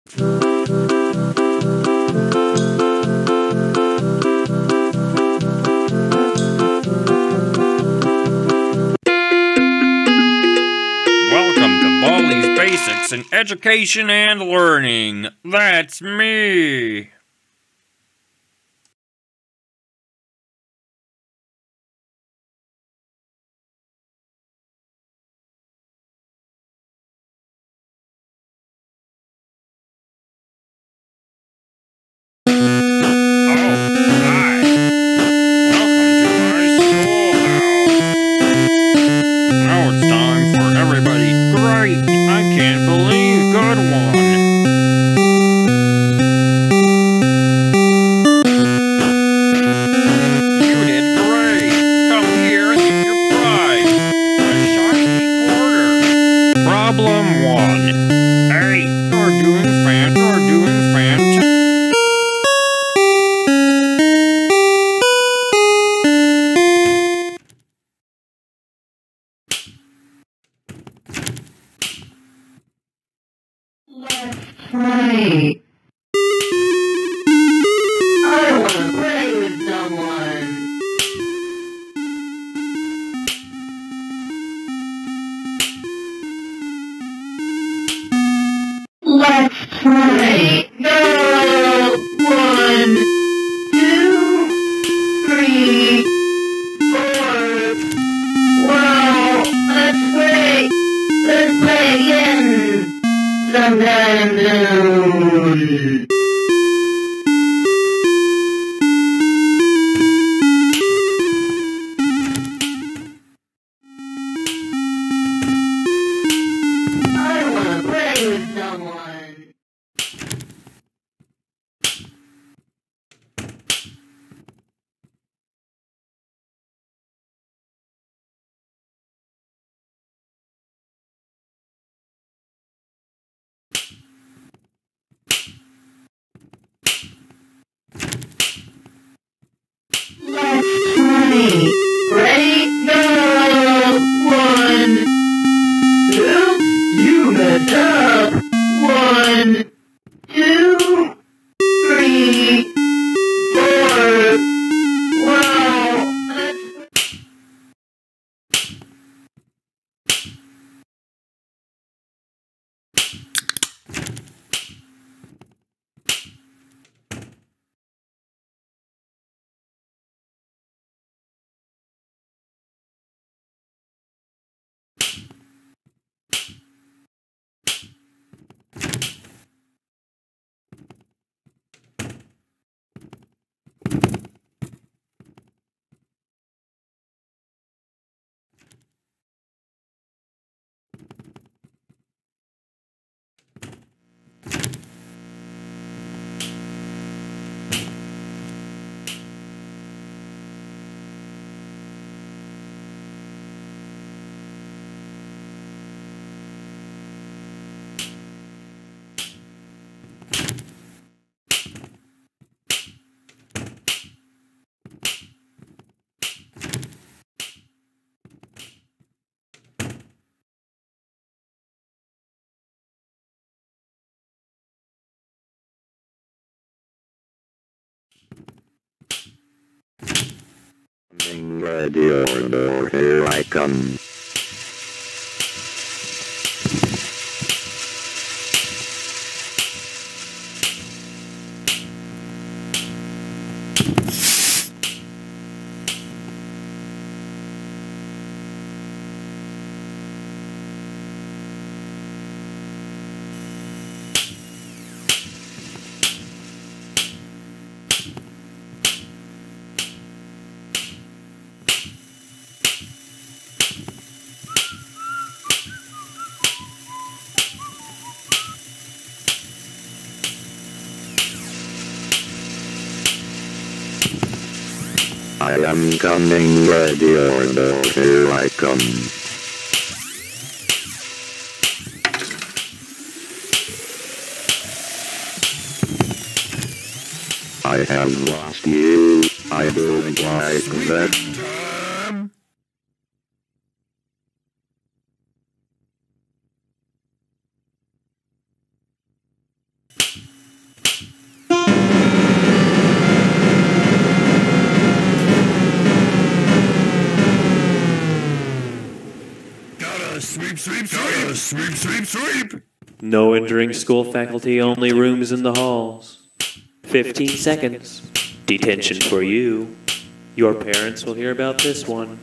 Welcome to Baldi's Basics in Education and Learning. That's me. Problem 1. Hey, you're doing fantastic. Let's play. I want to play with someone. Let's play. Go! 1, 2, 3, 4. Wow! Let's play. Let's play again. Sometime soon. I want to play with someone. Let's play. Ready? Go! 1, 2. You messed up. 1, 2, 3, 4. Wow! Getting ready or more, here I come. I am coming, ready or more, here I come. I have lost you, I don't like that. sweep, sweep, sweep, sweep, sweep. No entering school faculty, only rooms in the halls. 15 seconds. Detention for you. Your parents will hear about this one.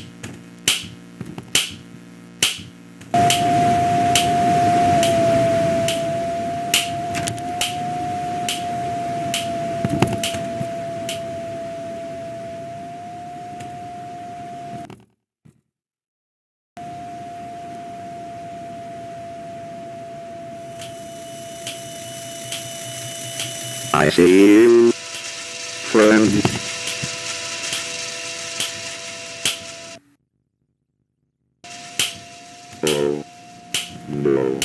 I see you, friend. Oh, no.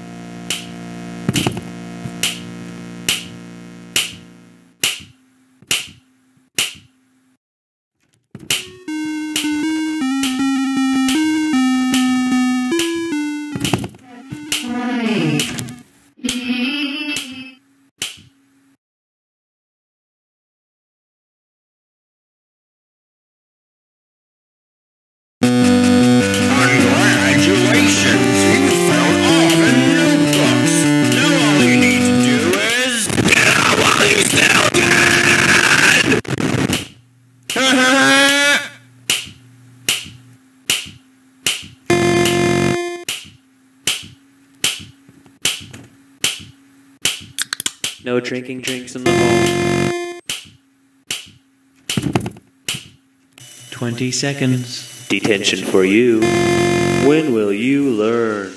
Congratulations, you found all the notebooks. Now all you need to do is get out while you still can. No drinking drinks in the hall. 20 seconds. Detention for you. When will you learn?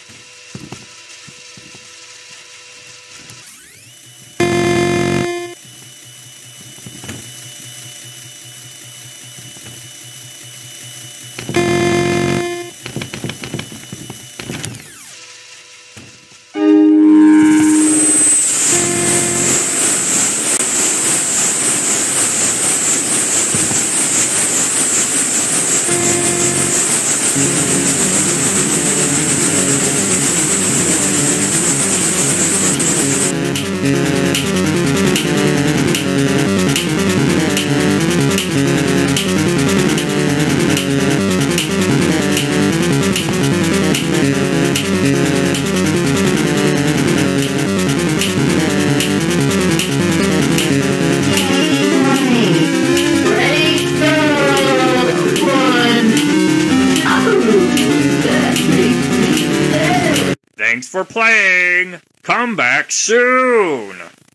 Thanks for playing. Come back soon.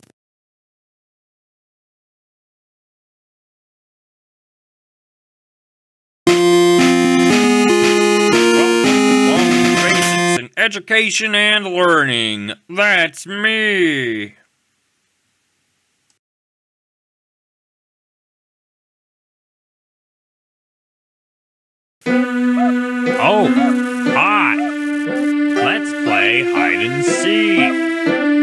Welcome to Basics in Education and Learning. That's me. Oh, hi. Let's play hide and seek.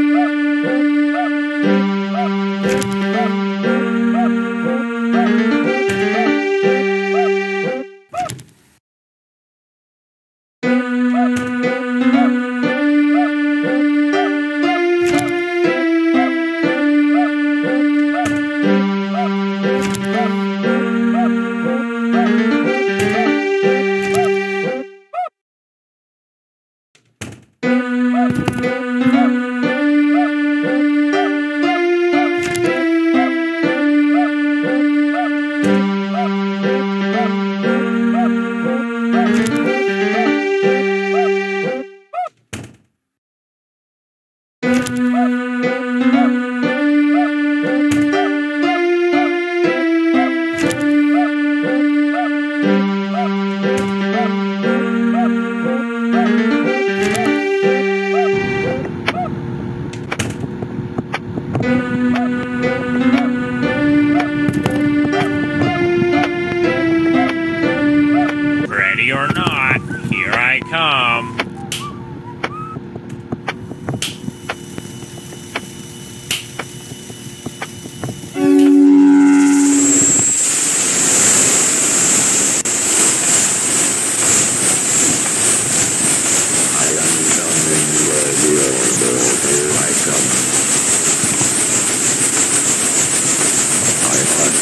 Ready or not, here I come.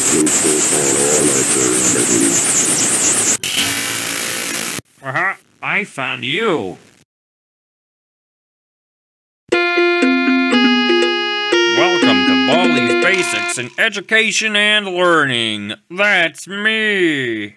I I found you. Welcome to Baldi's Basics in Education and Learning. That's me.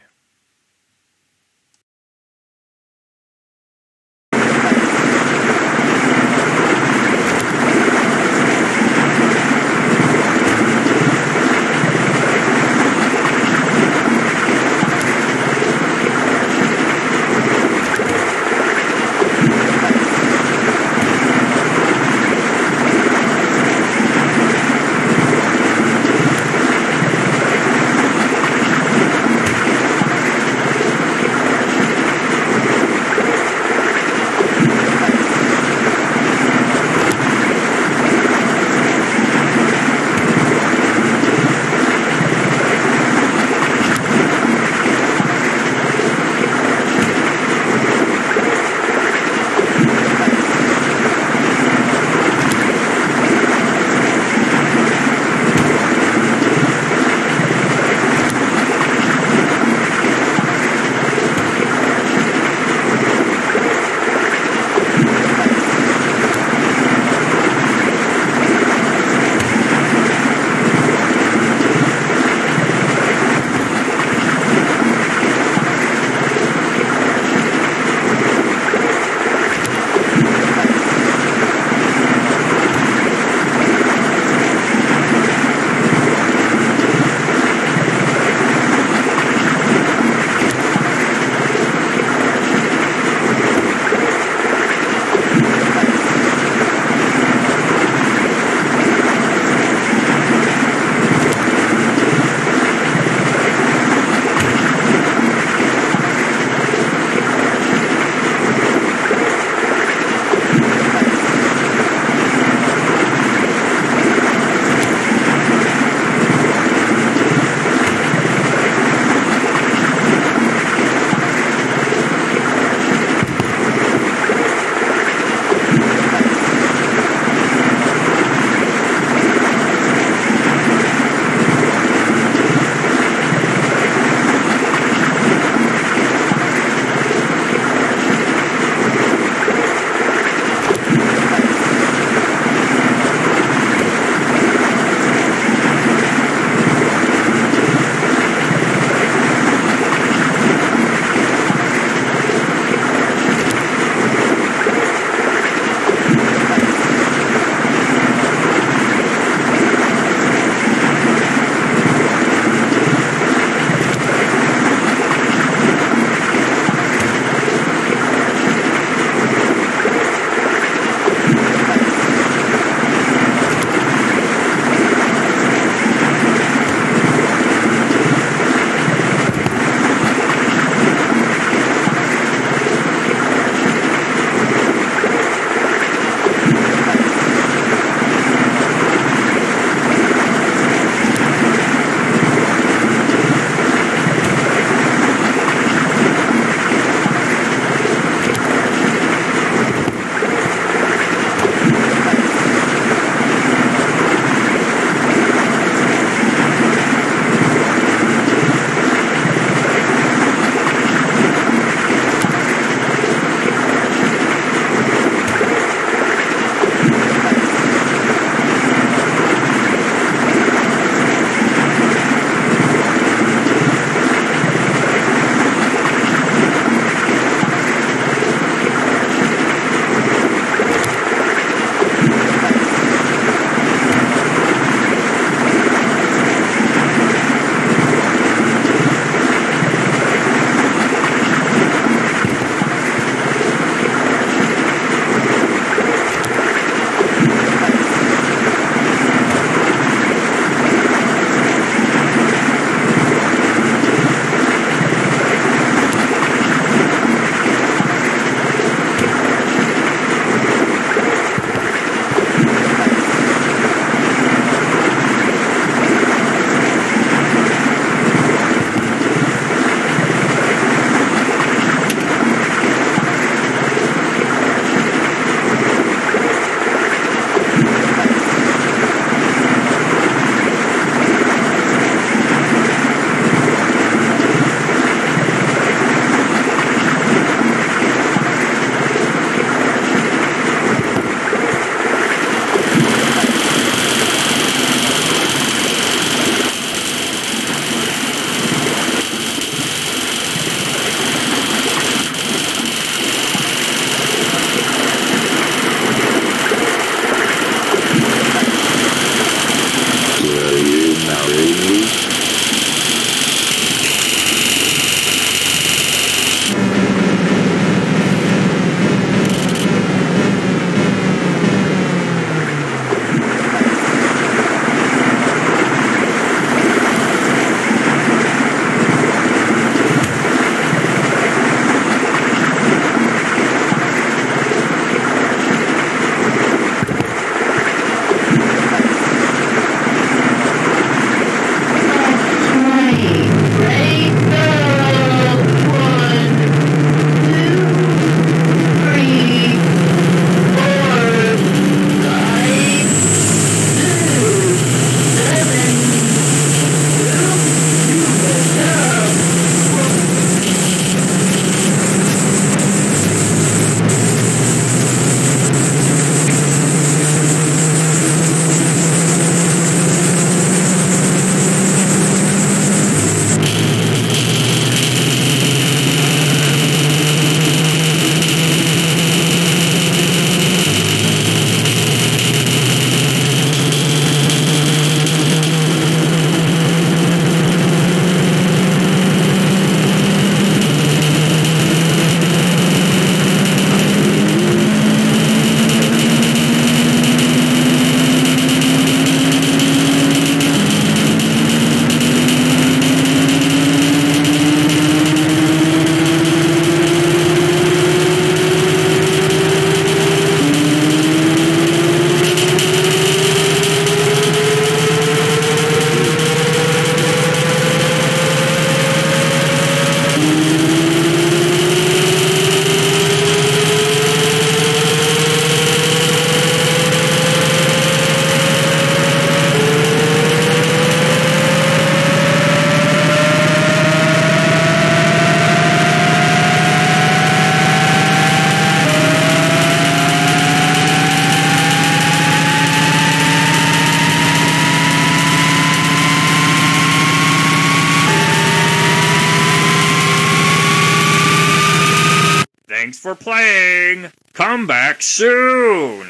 Thanks for playing. Come back soon.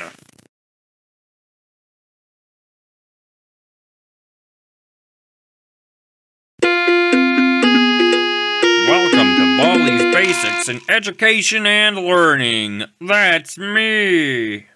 Welcome to Baldi's Basics in Education and Learning. That's me.